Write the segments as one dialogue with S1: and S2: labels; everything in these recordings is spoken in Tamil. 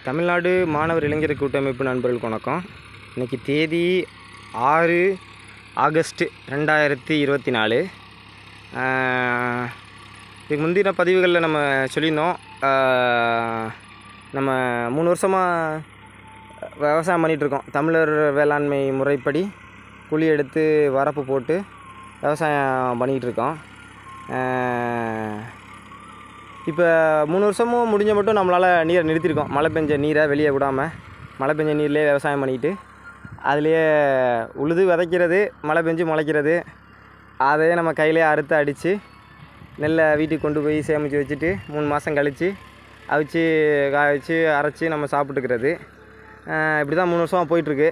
S1: தமிழ்நாடு மாணவர் இளைஞர் கூட்டமைப்பு நண்பர்களுக்கு வணக்கம். இன்றைக்கி தேதி 6 ஆகஸ்ட் 2024. இதுக்கு முந்தின பதிவுகளில் நம்ம சொல்லியிருந்தோம், நம்ம 3 வருஷமாக விவசாயம் பண்ணிகிட்ருக்கோம். தமிழர் வேளாண்மை முறைப்படி குழி எடுத்து வரப்பு போட்டு விவசாயம் பண்ணிகிட்ருக்கோம். இப்போ 3 வருஷமும் முடிஞ்ச மட்டும் நம்மளால் நீரை நிறுத்தியிருக்கோம். மழை பெஞ்ச நீரை வெளியே விடாமல் மழை பெஞ்ச நீர்லேயே விவசாயம் பண்ணிக்கிட்டு அதுலேயே உழுது விதைக்கிறது, மழை பெஞ்சு முளைக்கிறது, அதையே நம்ம கையிலே அறுத்து அடித்து நெல்லை வீட்டுக்கு கொண்டு போய் சேமித்து வச்சுட்டு 3 மாதம் கழித்து அவிச்சு காய வச்சு அரைச்சி நம்ம சாப்பிட்டுக்கிறது. இப்படி தான் 3 வருஷமாக போயிட்டுருக்கு.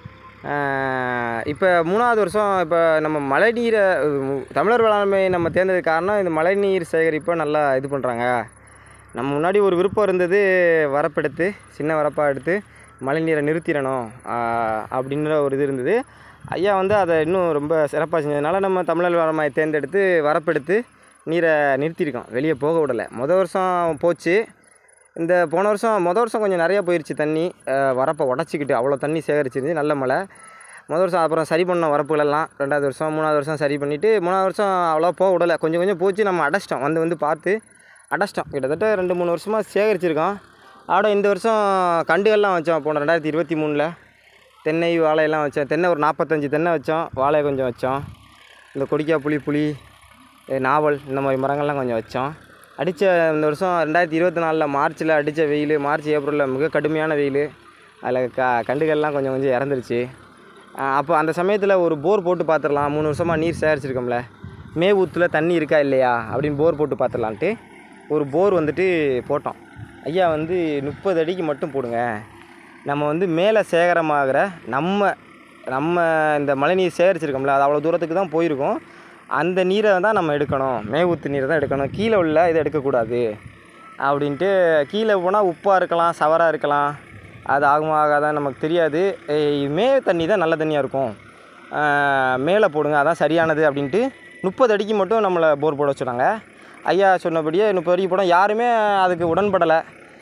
S1: இப்போ 3ஆவது வருஷம். இப்போ நம்ம மழை நீரை தமிழர் வேளாண்மை நம்ம தேர்ந்ததுக்கு காரணம் இந்த மழை நீர் சேகரிப்பை நல்லா இது பண்ணுறாங்க. நம்ம முன்னாடி ஒரு விருப்பம் இருந்தது, வரப்பெடுத்து சின்ன வரப்பாக எடுத்து மழை நீரை நிறுத்திடணும் அப்படின்ற ஒரு இது இருந்தது. ஐயா அதை இன்னும் ரொம்ப சிறப்பாக செஞ்சதுனால நம்ம தமிழர் வேளாண்மை தேர்ந்தெடுத்து வரப்பெடுத்து நீரை நிறுத்தியிருக்கோம், வெளியே போக விடலை. மொதல் வருஷம் போச்சு. இந்த போன வருஷம் மொதல் வருஷம் கொஞ்சம் நிறையா போயிடுச்சு தண்ணி, வரப்பை உடச்சிக்கிட்டு அவ்வளோ தண்ணி சேகரிச்சிருந்துச்சு, நல்ல மழை. மொதல் வருஷம் அப்புறம் சரி பண்ணோம் வரப்புகளெல்லாம். 2வது வருஷம் 3வது வருஷம் சரி பண்ணிவிட்டு 3வது வருஷம் அவ்வளோ போக விடலை, கொஞ்சம் கொஞ்சம் போச்சு. நம்ம அடைச்சிட்டோம், வந்து பார்த்து அடைச்சிட்டோம். கிட்டத்தட்ட 2-3 வருஷமாக சேகரிச்சிருக்கோம். அதோட இந்த வருஷம் கண்டுகள்லாம் வச்சோம். போன 2023 தென்னை வாழையெல்லாம் வச்சோம். தென்னை ஒரு 45 தென்னை வச்சோம், வாழை கொஞ்சம் வச்சோம். இந்த கொடிக்காய் புளி நாவல் இந்த மாதிரி மரங்கள்லாம் கொஞ்சம் வச்சோம். அடித்த இந்த வருஷம் 2024 மார்ச்சில் அடித்த வெயில், மார்ச் ஏப்ரலில் மிக கடுமையான வெயில், அதில் கண்டுகள்லாம் கொஞ்சம் இறந்துருச்சு. அப்போ அந்த சமயத்தில் ஒரு போர் போட்டு பார்த்துடலாம், 3 வருஷமாக நீர் சேகரிச்சிருக்கோம்ல, மே ஊத்தில் தண்ணி இருக்கா இல்லையா அப்படின்னு போர் போட்டு பார்த்துடலான்ட்டு ஒரு போர் போட்டோம். ஐயா 30 அடிக்கு மட்டும் போடுங்க, நம்ம மேலே சேகரமாகிற நம்ம இந்த மழை நீர் சேகரிச்சிருக்கோம்ல, அது அவ்வளோ தூரத்துக்கு தான் போயிருக்கோம். அந்த நீரை தான் நம்ம எடுக்கணும், மே ஊற்று நீரை தான் எடுக்கணும், கீழே உள்ள இதை எடுக்கக்கூடாது அப்படின்ட்டு. கீழே போனால் உப்பாக இருக்கலாம், சவராக இருக்கலாம், அது ஆகுமா ஆகாதான் நமக்கு தெரியாது. மே தண்ணி தான் நல்ல தண்ணியாக இருக்கும், மேலே போடுங்க, அதான் சரியானது அப்படின்ட்டு 30 அடிக்கு மட்டும் நம்மளை போர் போட வச்சுட்டாங்க. ஐயா சொன்னபடியே 30 அடிக்கு போட யாருமே அதுக்கு உடன்படலை.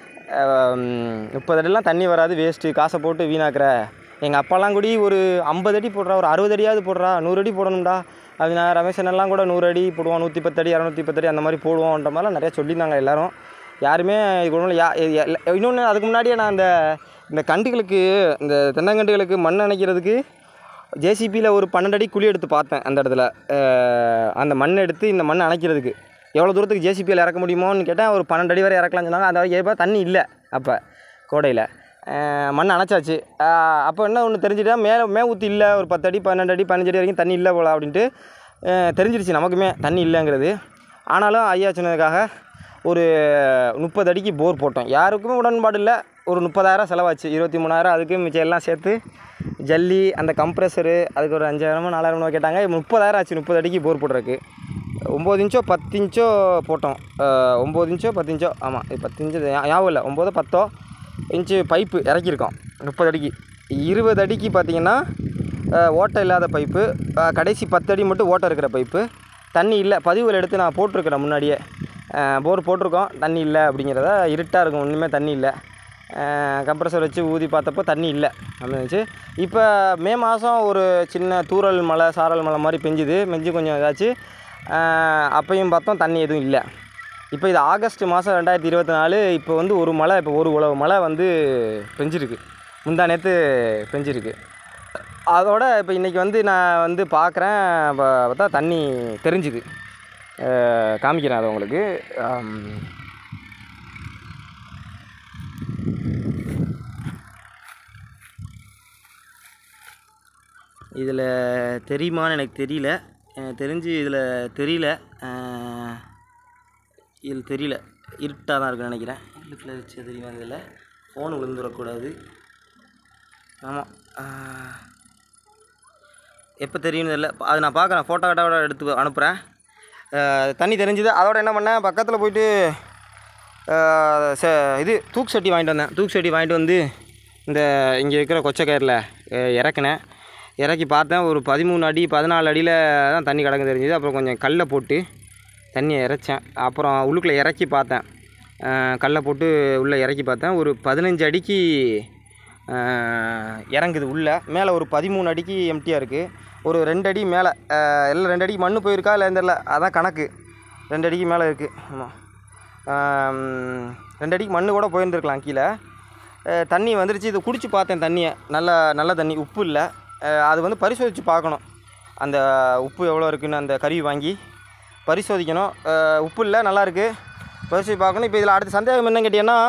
S1: 30 அடிலாம் தண்ணி வராது, வேஸ்ட்டு, காசை போட்டு வீணாக்குற. எங்கள் அப்பாலாம் கூடி ஒரு 50 அடி போடுறா, ஒரு 60 அடியாவது போடுறா, 100 அடி போடணும்டா. அது நான் ரமேஷனெல்லாம் கூட 100 அடி போடுவோம், 110 அடி 210 அடி அந்த மாதிரி போடுவோன்ற மாதிரிலாம் நிறையா சொல்லியிருந்தாங்க எல்லோரும். யாருமே இது இன்னொன்று, அதுக்கு முன்னாடியே நான் இந்த கண்டுகளுக்கு, இந்த தென்னங்கண்டுகளுக்கு மண் அணைக்கிறதுக்கு ஜேசிபியில் ஒரு 12 அடி குழி எடுத்து பார்த்தேன். அந்த இடத்துல அந்த மண் எடுத்து இந்த மண் அணைக்கிறதுக்கு எவ்வளோ தூரத்துக்கு ஜேசிபியில் இறக்க முடியுமோன்னு கேட்டேன். ஒரு 12 அடி வரை இறக்கலாம்னு சொன்னாங்க. அந்த ஏப்பா தண்ணி இல்லை, அப்போ கோடையில் மண் அணைச்சாச்சு. அப்போ என்ன ஒன்று தெரிஞ்சுட்டா, மே ஊற்றி இல்லை, ஒரு 10 அடி 12 அடி 15 அடி வரைக்கும் தண்ணி இல்லை போல அப்படின்ட்டு தெரிஞ்சிருச்சு நமக்குமே தண்ணி இல்லைங்கிறது. ஆனாலும் ஐயா சொன்னதுக்காக ஒரு 30 அடிக்கு போர் போட்டோம். யாருக்குமே உடன்பாடு இல்லை. ஒரு 30,000 செலவாச்சு, 23,000 அதுக்கு மிச்சம் எல்லாம் சேர்த்து ஜல்லி, அந்த கம்ப்ரெஸரு, அதுக்கு ஒரு 5,000 4,000 கேட்டாங்க. 30,000 ஆச்சு 30 அடிக்கு போர் போடுறதுக்கு. 9 இன்ச்சோ 10 இன்ச்சோ போட்டோம். 9 இன்ச்சோ 10 இன்ச்சோ, ஆமாம் 10 இன்ச்சு ஞாபகம் இல்லை, 9 10 இன்ச்சு பைப்பு இறக்கியிருக்கோம் 30 அடிக்கு. 20 அடிக்கு பார்த்திங்கன்னா ஓட்டை இல்லாத பைப்பு, கடைசி 10 அடி மட்டும் ஓட்டை இருக்கிற பைப்பு. தண்ணி இல்லை, பதிவுகள் எடுத்து நான் போட்டிருக்கிறேன் முன்னாடியே. போர் போட்டிருக்கோம், தண்ணி இல்லை அப்படிங்கிறத, இருட்டாக இருக்கும், ஒன்றுமே தண்ணி இல்லை. கம்ப்ரெஸர் வச்சு ஊதி பார்த்தப்போ தண்ணி இல்லை அப்படின்னுச்சு. இப்போ மே மாதம் ஒரு சின்ன தூறல் மழை, சாரல் மழை மாதிரி பெஞ்சு கொஞ்சம் இதாச்சு. அப்பையும் பார்த்தோம் தண்ணி எதுவும் இல்லை. இப்போ இது ஆகஸ்ட் மாதம் 2024. இப்போ ஒரு மழை, இப்போ ஒரு உழவு மழை பெஞ்சிருக்கு, முந்தா நேற்று பெஞ்சிருக்கு. அதோட இப்போ இன்றைக்கி நான் பார்க்குறேன், பார்த்தா தண்ணி தெரிஞ்சுது. காமிக்கிறேன் அதை உங்களுக்கு. இதில் தெரியுமான்னு எனக்கு தெரியல, எனக்கு தெரிஞ்சு இதில் தெரியல, இருட்டாக தான் இருக்குன்னு நினைக்கிறேன். இல்லத்தில் வச்சு தெரியுமா, இதில் ஃபோன் விழுந்துடக்கூடாது. ஆமாம், எப்போ தெரியும்னு தெரியல. அது நான் பார்க்குறேன், ஃபோட்டோவோட எடுத்து அனுப்புகிறேன். தண்ணி தெரிஞ்சுது. அதோட என்ன பண்ணேன், பக்கத்தில் போயிட்டு இது தூக்கு சட்டி வாங்கிட்டு வந்தேன். தூக்கு சட்டி வாங்கிட்டு இந்த இங்கே இருக்கிற கொச்சக்கயிறில் இறக்குனேன். இறக்கி பார்த்தேன், ஒரு 13 அடி 14 அடியில் தான் தண்ணி கிடக்கு தெரிஞ்சுது. அப்புறம் கொஞ்சம் கல்லை போட்டு தண்ணியை இறைச்சேன். அப்புறம் உள்ளுக்குள்ளே இறக்கி பார்த்தேன், கல்லை போட்டு உள்ளே இறக்கி பார்த்தேன். ஒரு 15 அடிக்கு இறங்குது உள்ளே. மேலே ஒரு 13 அடிக்கு எம்டியாக இருக்குது. ஒரு 2 அடி மேலே எல்லாம் 2 அடிக்கு மண் போயிருக்கா இல்லை தெரியல, அதான் கணக்கு. 2 அடிக்கு மேலே இருக்குது. ஆமாம், 2 அடிக்கு மண் கூட போயிருந்துருக்கலாம் கீழே. தண்ணி வந்துருச்சு. இது குடித்து பார்த்தேன் தண்ணியை. நல்ல தண்ணி, உப்பு இல்லை. அது வந்து பரிசோதித்து பார்க்கணும், அந்த உப்பு எவ்வளோ இருக்குதுன்னு அந்த கருவி வாங்கி பரிசோதிக்கணும். உப்பு இல்லை, நல்லாயிருக்கு, பரிசோதித்து பார்க்கணும். இப்போ இதில் அடுத்த சந்தேகம் என்னன்னு கேட்டிங்கன்னா,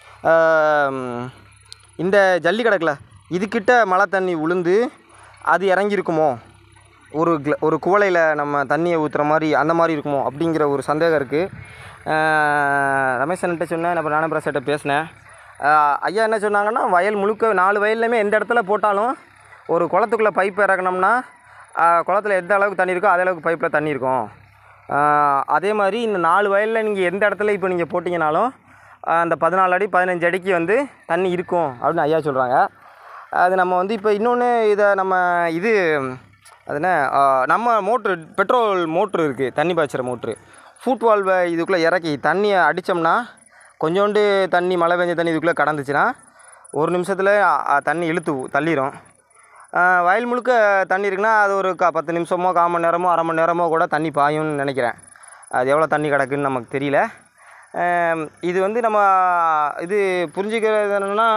S1: இந்த ஜல்லி கிடக்கல, இதுக்கிட்ட மழை தண்ணி உளுந்து அது இறங்கியிருக்குமோ, ஒரு குவளையில் நம்ம தண்ணியை ஊற்றுற மாதிரி அந்த மாதிரி இருக்குமோ அப்படிங்கிற ஒரு சந்தேகம் இருக்குது. ரமேஷன்கிட்ட சொன்னேன், அப்புறம் ஞானபிரசாட்ட பேசினேன். ஐயா என்ன சொன்னாங்கன்னா, வயல் முழுக்க 4 வயல்லையுமே எந்த இடத்துல போட்டாலும் ஒரு குளத்துக்குள்ளே பைப் இறக்கணும்னா குளத்துல எந்த அளவுக்கு தண்ணி இருக்கோ அதே அளவுக்கு பைப்பில் தண்ணி இருக்கும். அதே மாதிரி இந்த 4 வயலில் நீங்கள் எந்த இடத்துல இப்போ நீங்கள் போட்டிங்கனாலும் அந்த 14 அடி 15 அடிக்கு வந்து தண்ணி இருக்கும் அப்படின்னு ஐயா சொல்கிறாங்க. அது நம்ம வந்து இப்போ இன்னொன்று இதை நம்ம அது என்ன, நம்ம மோட்ரு, பெட்ரோல் மோட்ரு இருக்குது, தண்ணி பாய்ச்சிற மோட்ரு. ஃபுட் வால்வை இதுக்குள்ளே இறக்கி தண்ணியை அடித்தோம்னா, கொஞ்சோண்டு தண்ணி மழை பெஞ்ச தண்ணி இதுக்குள்ளே கடந்துச்சுன்னா 1 நிமிஷத்தில் தண்ணி இழுத்து தள்ளிடும். வயல் முழுக்க தண்ணி இருக்குன்னா அது ஒரு 10 நிமிஷமோ 1/4 மணி நேரமோ 1/2 மணி நேரமோ கூட தண்ணி பாயும்னு நினைக்கிறேன். அது எவ்வளோ தண்ணி கிடக்குன்னு நமக்கு தெரியல. இது வந்து நம்ம புரிஞ்சுக்கிறது என்னென்னா,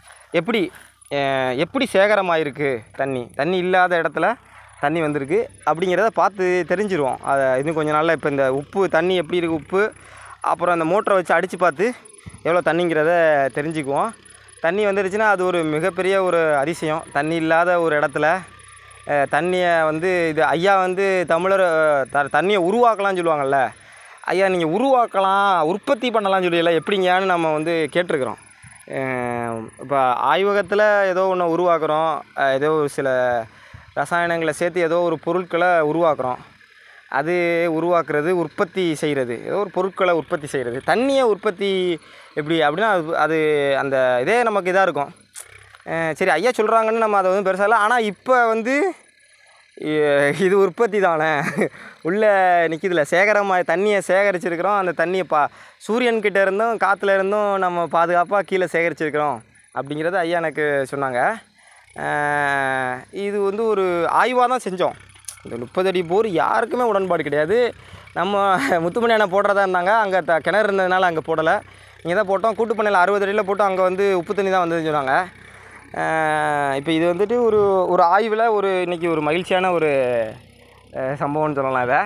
S1: எப்படி சேகரமாயிருக்கு தண்ணி இல்லாத இடத்துல தண்ணி வந்திருக்கு அப்படிங்கிறத பார்த்து தெரிஞ்சிருவோம். அதை இன்னும் கொஞ்சம் நாளில் இப்போ இந்த உப்பு தண்ணி எப்படி இருக்குது, உப்பு அப்புறம் அந்த மோட்டரை வச்சு அடித்து பார்த்து எவ்வளோ தண்ணிங்கிறத தெரிஞ்சுக்குவோம். தண்ணி வந்துருச்சுன்னா அது ஒரு மிகப்பெரிய ஒரு அதிசயம். தண்ணி இல்லாத ஒரு இடத்துல தண்ணியை வந்து இது ஐயா வந்து தமிழர் தண்ணியை உருவாக்கலாம்னு சொல்லுவாங்கள்ல, ஐயா நீங்கள் உருவாக்கலாம், உற்பத்தி பண்ணலாம்னு சொல்லியெல்லாம் எப்படிங்கன்னு நம்ம வந்து கேட்டிருக்கிறோம். இப்போ ஆய்வகத்தில் ஏதோ ஒன்று உருவாக்குறோம், ஏதோ ஒரு சில ரசாயனங்களை சேர்த்து ஏதோ ஒரு பொருட்களை உருவாக்குறோம். அது உருவாக்குறது, உற்பத்தி செய்கிறது, ஏதோ ஒரு பொருட்களை உற்பத்தி செய்கிறது. தண்ணியை உற்பத்தி எப்படி அப்படின்னா அது அந்த இதே நமக்கு இதாக இருக்கும். சரி ஐயா சொல்கிறாங்கன்னு நம்ம அதை வந்து பெருசாக இல்லை. ஆனால் இப்போ வந்து இது உற்பத்தி தானே, உள்ளே நிற்கிதுல, தண்ணியை சேகரிச்சிருக்கிறோம். அந்த தண்ணியை சூரியன்கிட்ட இருந்தும் காற்றுல இருந்தும் நம்ம பாதுகாப்பாக கீழே சேகரிச்சிருக்கிறோம் அப்படிங்கிறத ஐயா எனக்கு சொன்னாங்க. இது வந்து ஒரு ஆய்வாக தான் செஞ்சோம். இந்த 30 அடி போர் யாருக்குமே உடன்பாடு கிடையாது. நம்ம முத்துமணி அண்ணா போடுறதா இருந்தாங்க, அங்கே கிணறு இருந்ததுனால அங்கே போடலை, இங்கே தான் போட்டோம். கூட்டுப்பண்ணையில் 60 அடியில் போட்டோம், அங்கே வந்து உப்பு தண்ணி தான் வந்ததுன்னு சொன்னாங்க. இப்போ இது வந்துட்டு ஒரு ஆய்வில் இன்றைக்கி ஒரு மகிழ்ச்சியான ஒரு சம்பவம்னு சொல்லலாம். இதை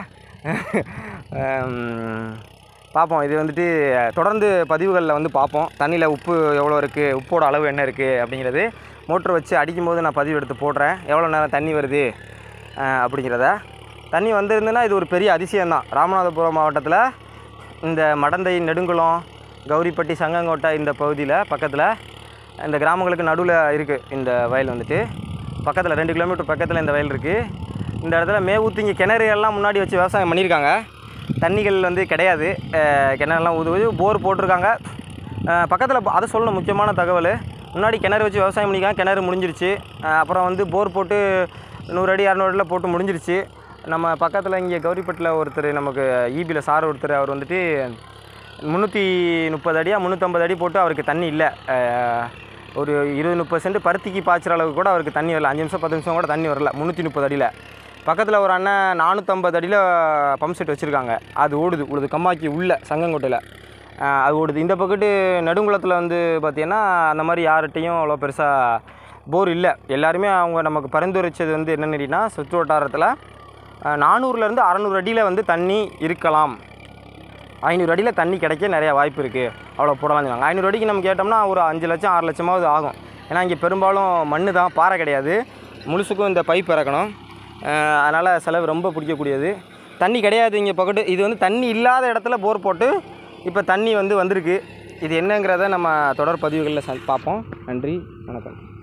S1: பார்ப்போம். இது வந்துட்டு தொடர்ந்து பதிவுகளில் வந்து பார்ப்போம். தண்ணியில் உப்பு எவ்வளோ இருக்குது, உப்போட அளவு என்ன இருக்குது அப்படிங்கிறது மோட்ரு வச்சு அடிக்கும்போது நான் பதிவு எடுத்து போடுறேன், எவ்வளோ நேரம் தண்ணி வருது அப்படிங்கிறத. தண்ணி வந்திருந்துன்னா இது ஒரு பெரிய அதிசயம்தான். ராமநாதபுரம் மாவட்டத்தில் இந்த மடந்தை, நெடுங்குளம், கௌரிப்பட்டி, சங்கங்கோட்டை இந்த பகுதியில் பக்கத்தில் இந்த கிராமங்களுக்கு நடுவில் இருக்குது இந்த வயல். வந்துட்டு பக்கத்தில் 2 கிலோமீட்டர் பக்கத்தில் இந்த வயல் இருக்குது. இந்த இடத்துல மேவூத்து கிணறு எல்லாம் முன்னாடி வச்சு விவசாயம் பண்ணியிருக்காங்க. தண்ணிகள் வந்து கிடையாது, கிணறுலாம் ஊதுவது, போர் போட்டிருக்காங்க பக்கத்தில். அதை சொல்லணும் முக்கியமான தகவல், முன்னாடி கிணறு வச்சு விவசாயம் பண்ணியிருக்காங்க, கிணறு முடிஞ்சிருச்சு. அப்புறம் வந்து போர் போட்டு 100 அடி 200 அடியில் போட்டு முடிஞ்சிருச்சு. நம்ம பக்கத்தில் இங்கே கௌரிப்பட்டில் ஒருத்தர், நமக்கு ஈபியில் சார் ஒருத்தர், அவர் வந்துட்டு 330 அடியாக 350 அடி போட்டு அவருக்கு தண்ணி இல்லை. ஒரு 20-30 சென்ட் பருத்திக்கு பாய்ச்சிற அளவுக்கு கூட அவருக்கு தண்ணி வரல. 5 நிமிஷம் 10 நிமிஷம் கூட தண்ணி வரல 330 அடியில். பக்கத்தில் ஒரு அண்ணன் 450 அடியில் பம்ப் செட் வச்சுருக்காங்க, அது ஓடுது கம்மாக்கி உள்ள சங்கங்கோட்டையில் அது ஓடுது. இந்த பக்கத்து நெடுங்குளத்தில் வந்து பார்த்திங்கன்னா அந்த மாதிரி யார்கிட்டையும் அவ்வளோ பெருசாக போர் இல்லை. எல்லாருமே அவங்க நமக்கு பரிந்துரைச்சது வந்து என்னென்னு கேட்டிங்கன்னா, சுற்று வட்டாரத்தில் 400லேருந்து 600 அடியில் வந்து தண்ணி இருக்கலாம், 500 அடியில் தண்ணி கிடைக்க நிறையா வாய்ப்பு இருக்குது, அவ்வளோ போடலாம்னு சொன்னாங்க. 500 அடிக்கு நம்ம கேட்டோம்னா ஒரு 5 லட்சம் 6 லட்சமாவது ஆகும். ஏன்னா இங்கே பெரும்பாலும் மண் தான், பாறை கிடையாது, முழுசுக்கும் இந்த பைப் இறக்கணும். அதனால் செலவு ரொம்ப பிடிக்கக்கூடியது. தண்ணி கிடையாது இங்கே பக்கத்து. இது வந்து தண்ணி இல்லாத இடத்துல போர் போட்டு இப்போ தண்ணி வந்து வந்திருக்கு. இது என்னங்கிறத நம்ம தொடர் பதிவுகளில் பார்ப்போம். நன்றி, வணக்கம்.